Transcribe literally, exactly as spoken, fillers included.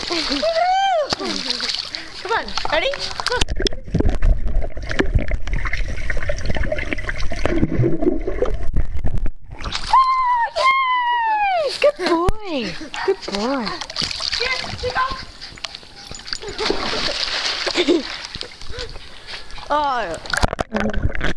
Come on, ready? Good boy. Good boy. Here, take off. Oh.